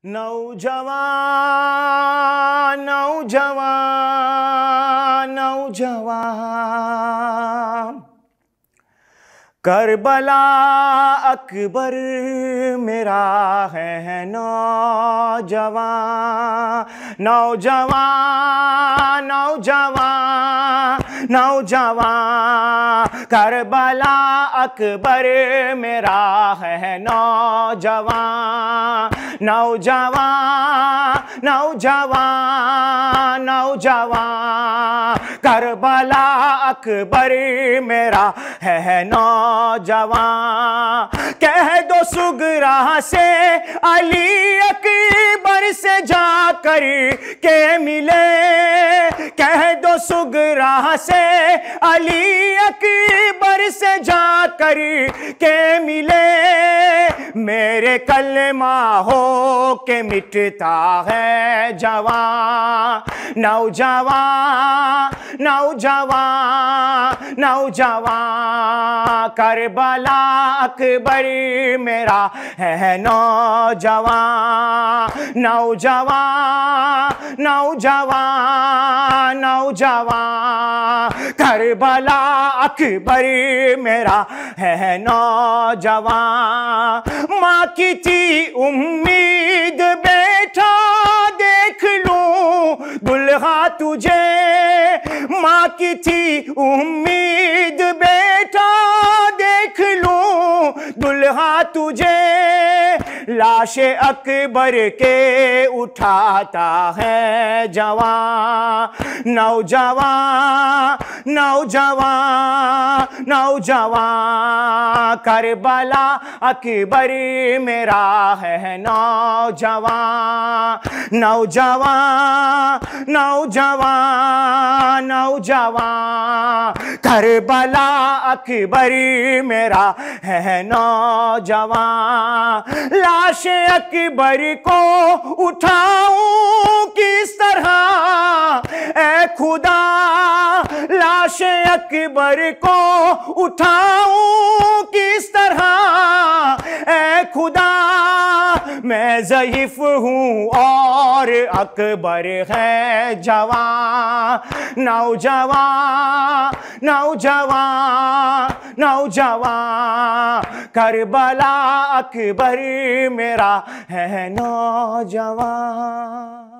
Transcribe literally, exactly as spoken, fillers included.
नौजवान नौजवान नौजवान करबला अकबर मेरा है नौजवान नौजवान नौजवान नौजवान करबला अकबर मेरा है नौजवान नौजवान नौजवान नौजवान करबला अकबर मेरा है नौजवान। कह दो सुगरा से अली अकबर से जाकर के मिले, कह दो सुगरा से अली अकबर से जाकर के मिले, मेरे कलमा हो के मिटता है जवान नौजवान नौजवान नौजवान करबला अकबर मेरा है नौजवान नौजवान नौजवान नौजवान करबला अकबर मेरा है नौजवान। माँ की थी उम्मीद बेटा देख लूं दुल्हा तुझे, माँ की थी उम्मीद बेटा देख लूं दुल्हा तुझे, लाश अकबर के उठाता है जवान नौजवान नौजवान नौजवान करबला अकबर मेरा है नौजवान नौजवान नौजवान नौजवान करबला अकबर मेरा है नौजवान। लाश अकबर को उठाऊं किस तरह ए खुदा, लाश अकबर को उठाऊं किस तरह ए खुदा, मैं ज़ईफ़ हूँ और अकबर है जवान नौजवान नौजवान नौजवान करबला अकबर मेरा है नौजवान।